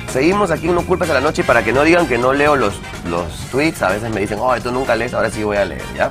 Seguimos aquí en No Culpes a la Noche y para que no digan que no leo los tweets, a veces me dicen, oh, tú nunca lees, ahora sí voy a leer, ¿ya?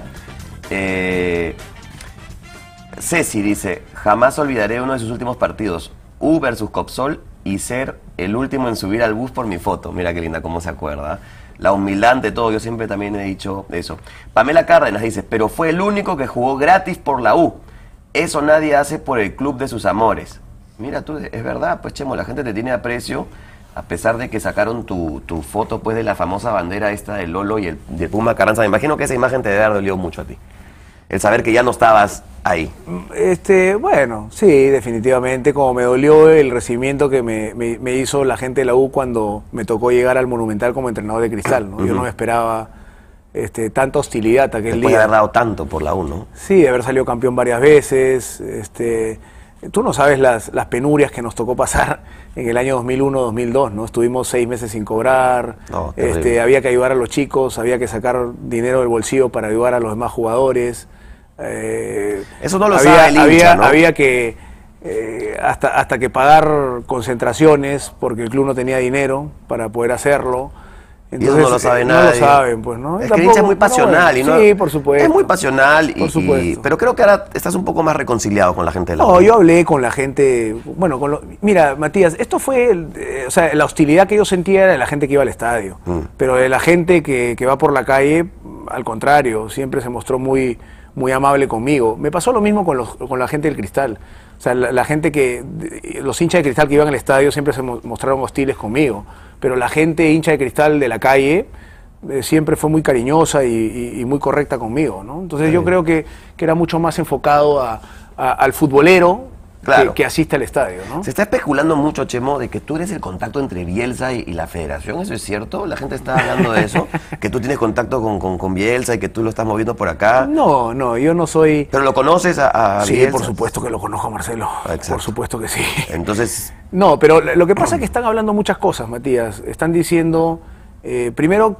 Ceci dice, jamás olvidaré uno de sus últimos partidos, U versus Copsol, y ser el último en subir al bus por mi foto. Mira qué linda cómo se acuerda. La humildad ante todo, yo siempre también he dicho eso. Pamela Cárdenas dice, pero fue el único que jugó gratis por la U. Eso nadie hace por el club de sus amores. Mira tú, es verdad, pues Chemo, la gente te tiene aprecio, a pesar de que sacaron tu foto pues de la famosa bandera esta de Lolo y el de Puma Carranza. Me imagino que esa imagen te debe haber dolido mucho a ti. El saber que ya no estabas ahí. Bueno, sí, definitivamente, como me dolió el recibimiento que me hizo la gente de la U cuando me tocó llegar al Monumental como entrenador de Cristal, ¿no? Yo no me esperaba tanta hostilidad aquel día. Después de haber dado tanto por la U, ¿no? Sí, de haber salido campeón varias veces. Tú no sabes las penurias que nos tocó pasar en el año 2001-2002, ¿no? Estuvimos 6 meses sin cobrar, No, había que ayudar a los chicos, había que sacar dinero del bolsillo para ayudar a los demás jugadores. Eso no lo sabe el hincha, ¿no? Había que hasta que pagar concentraciones porque el club no tenía dinero para poder hacerlo. Entonces, y eso no lo sabe nadie. No lo saben, pues, ¿no? Es que el hincha es muy pasional. Sí, por supuesto. Es muy pasional, por supuesto. pero creo que ahora estás un poco más reconciliado con la gente de la U. No, yo hablé con la gente, bueno, mira, Matías, esto fue, la hostilidad que yo sentía era de la gente que iba al estadio, pero de la gente que va por la calle, al contrario, siempre se mostró muy amable conmigo. Me pasó lo mismo con la gente del Cristal. O sea, la gente los hinchas de Cristal que iban al estadio siempre se mostraron hostiles conmigo, pero la gente hincha de Cristal de la calle siempre fue muy cariñosa y muy correcta conmigo, ¿no? Entonces yo creo que era mucho más enfocado al futbolero, claro, que asiste al estadio, ¿no? Se está especulando mucho, Chemo, de que tú eres el contacto entre Bielsa y la federación. ¿Eso es cierto? La gente está hablando de eso, que tú tienes contacto con Bielsa y que tú lo estás moviendo por acá. No, yo no soy... ¿Pero lo conoces a Sí, Bielsa? por supuesto que lo conozco a Marcelo. Exacto. Por supuesto que sí. Entonces... No, pero lo que pasa es que están hablando muchas cosas, Matías. Están diciendo... primero,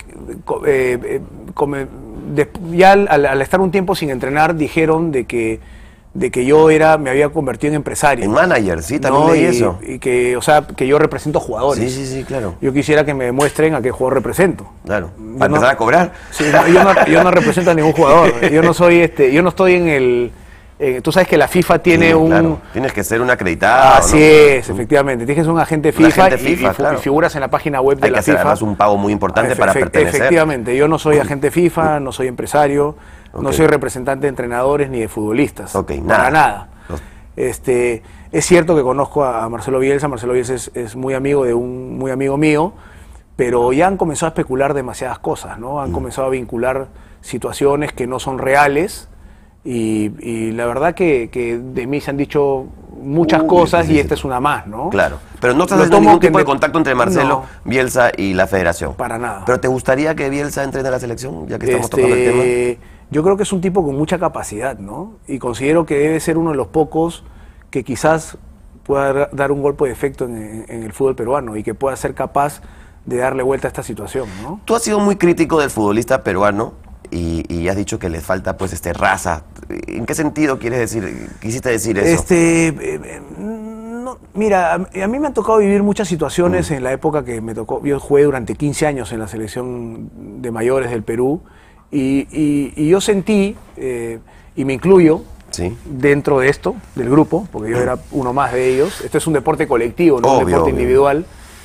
ya al estar un tiempo sin entrenar, dijeron de que yo me había convertido en empresario. En manager, sí, también leí eso. Y que, o sea, que yo represento jugadores. Sí, claro. Yo quisiera que me demuestren a qué jugador represento. Claro, para empezar a cobrar. Sí, yo no represento a ningún jugador. Yo no soy yo no estoy en el... tú sabes que la FIFA tiene Claro. Tienes que ser un acreditado. Así es, efectivamente. Tienes que ser un agente FIFA, claro. y figuras en la página web de la FIFA. Hay que hacer además un pago muy importante para pertenecer. Efectivamente, yo no soy agente FIFA, no soy empresario, no soy representante de entrenadores ni de futbolistas. Para nada. Es cierto que conozco a Marcelo Bielsa. Marcelo Bielsa es muy amigo de muy amigo mío, pero ya han comenzado a especular demasiadas cosas, ¿no? Han comenzado a vincular situaciones que no son reales. Y la verdad que de mí se han dicho muchas cosas y esta es una más, ¿no? Claro, pero no estás haciendo ningún tipo de contacto entre Marcelo, Bielsa y la federación. Para nada. ¿Pero te gustaría que Bielsa entrene a la selección, ya que estamos tocando el tema? Yo creo que es un tipo con mucha capacidad, ¿no? Y considero que debe ser uno de los pocos que quizás pueda dar un golpe de efecto en el fútbol peruano y que pueda ser capaz de darle vuelta a esta situación, ¿no? Tú has sido muy crítico del futbolista peruano y has dicho que les falta pues raza. ¿En qué sentido quisiste decir eso? No, mira, a mí me han tocado vivir muchas situaciones en la época que me tocó. Yo jugué durante 15 años en la selección de mayores del Perú y yo sentí, y me incluyo dentro de esto, del grupo, porque yo era uno más de ellos. Esto es un deporte colectivo, no un deporte individual.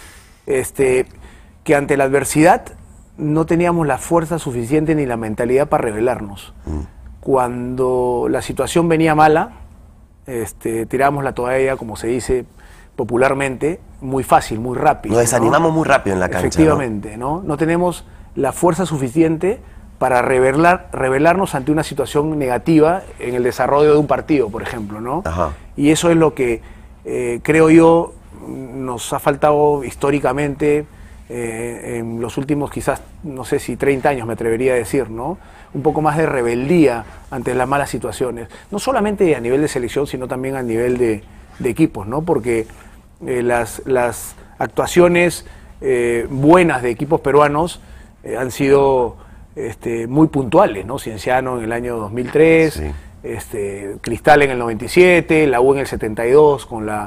Que ante la adversidad no teníamos la fuerza suficiente ni la mentalidad para rebelarnos. Cuando la situación venía mala, tirábamos la toalla, como se dice popularmente, muy fácil, muy rápido. Nos desanimamos muy rápido en la cancha. Efectivamente, ¿no? No tenemos la fuerza suficiente para rebelarnos ante una situación negativa en el desarrollo de un partido, por ejemplo, ¿no? Ajá. Y eso es lo que creo yo nos ha faltado históricamente en los últimos quizás, no sé si 30 años me atrevería a decir, ¿no? Un poco más de rebeldía ante las malas situaciones, no solamente a nivel de selección, sino también a nivel de equipos, ¿no? Porque las actuaciones buenas de equipos peruanos han sido muy puntuales, ¿no? Cienciano en el año 2003, Cristal en el 97, la U en el 72 con la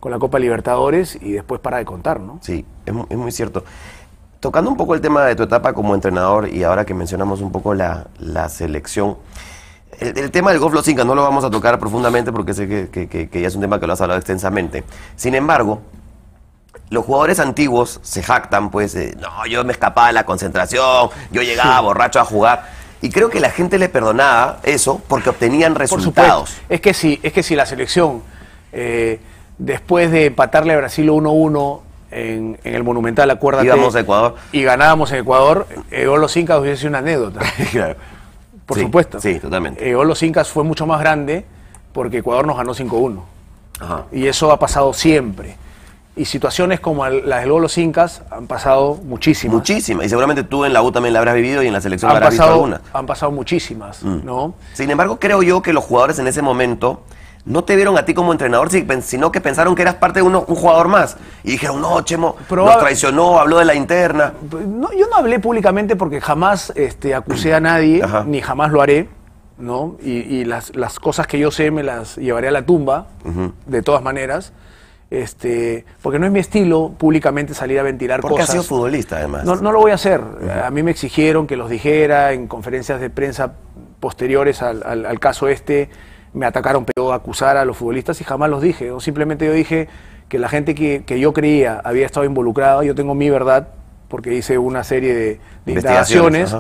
con la Copa Libertadores y después para de contar, ¿no? Sí, es muy cierto. Tocando un poco el tema de tu etapa como entrenador y ahora que mencionamos un poco la selección, el tema del golf Los Incas no lo vamos a tocar profundamente porque sé que ya es un tema que lo has hablado extensamente. Sin embargo, los jugadores antiguos se jactan, pues, no, yo me escapaba de la concentración, yo llegaba borracho a jugar. Y creo que la gente le perdonaba eso porque obtenían resultados. Por supuesto. Es que si la selección, después de empatarle a Brasil 1-1 en el Monumental, acuérdate, íbamos a Ecuador y ganábamos en Ecuador, Los Incas hubiese sido una anécdota. Claro. Por supuesto. Sí, totalmente. Los Incas fue mucho más grande porque Ecuador nos ganó 5-1. Ajá. Y eso ha pasado siempre. Y situaciones como las del Los Incas han pasado muchísimas. Muchísimas. Y seguramente tú en la U también la habrás vivido y en la selección habrás visto algunas. Han pasado muchísimas, ¿no? Sin embargo, creo yo que los jugadores en ese momento no te vieron a ti como entrenador, sino que pensaron que eras parte de un jugador más. Y dijeron, no, Chemo, nos traicionó, habló de la interna. No, yo no hablé públicamente porque jamás acusé a nadie, ni jamás lo haré, ¿no? Y las cosas que yo sé me las llevaré a la tumba, de todas maneras. Porque no es mi estilo públicamente salir a ventilar cosas. Porque has sido futbolista, además. No lo voy a hacer. A mí me exigieron que los dijera en conferencias de prensa posteriores al caso me atacaron pero acusar a los futbolistas y jamás los dije. Simplemente yo dije que la gente que yo creía había estado involucrada, yo tengo mi verdad, porque hice una serie de indagaciones.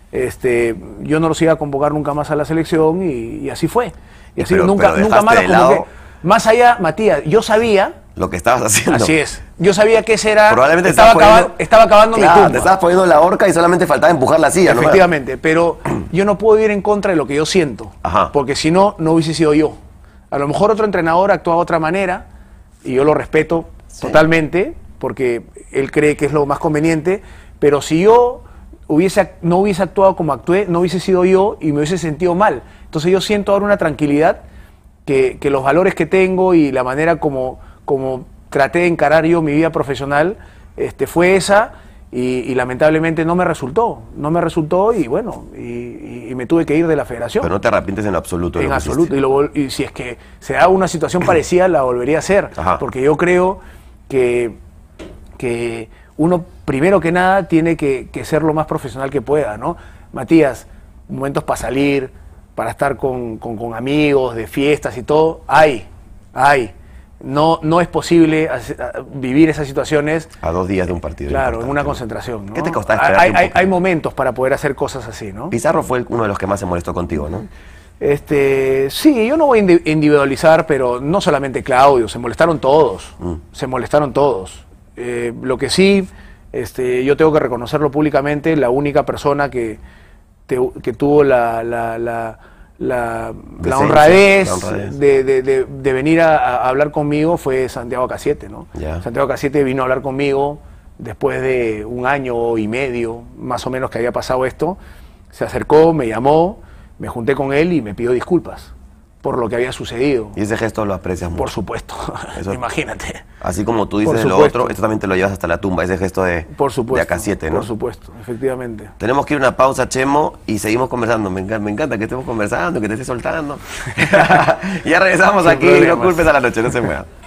Yo no los iba a convocar nunca más a la selección y así fue. Y así nunca más los convoqué. Más allá, Matías, yo sabía lo que estabas haciendo. Así es. Yo sabía que ese era... Probablemente estaba acabando mi tumba. Te estabas poniendo la horca y solamente faltaba empujar la silla. Efectivamente, ¿no? Pero yo no puedo ir en contra de lo que yo siento. Porque si no, no hubiese sido yo. A lo mejor otro entrenador actúa de otra manera y yo lo respeto totalmente porque él cree que es lo más conveniente. Pero si yo no hubiese actuado como actué, no hubiese sido yo y me hubiese sentido mal. Entonces yo siento ahora una tranquilidad que los valores que tengo y la manera como traté de encarar yo mi vida profesional fue esa y lamentablemente no me resultó y bueno, y me tuve que ir de la federación. Pero no te arrepientes en absoluto. En absoluto, y si es que se da una situación parecida la volvería a hacer, porque yo creo que uno primero que nada tiene que ser lo más profesional que pueda, ¿no? Matías, momentos para salir, para estar con amigos, de fiestas y todo, hay. No es posible vivir esas situaciones a 2 días de un partido. Claro, en una concentración, ¿no? ¿Qué te costaba esperar? Hay momentos para poder hacer cosas así, ¿no? Pizarro fue uno de los que más se molestó contigo, ¿no? Sí, yo no voy a individualizar, pero no solamente Claudio, se molestaron todos. Lo que sí, yo tengo que reconocerlo públicamente, la única persona que tuvo la honradez de venir a hablar conmigo fue Santiago Cassiete, ¿no? Santiago Cassiete vino a hablar conmigo después de 1 año y medio, más o menos, que había pasado esto. Se acercó, me llamó, me junté con él y me pidió disculpas por lo que había sucedido. Y ese gesto lo aprecias mucho. Por supuesto, imagínate. Así como tú dices de lo otro, esto también te lo llevas hasta la tumba, ese gesto de AK7, ¿no? Por supuesto, efectivamente. Tenemos que ir a una pausa, Chemo, y seguimos conversando. Me encanta que estemos conversando, que te estés soltando. Ya regresamos aquí, no culpes a la noche, no se muevan.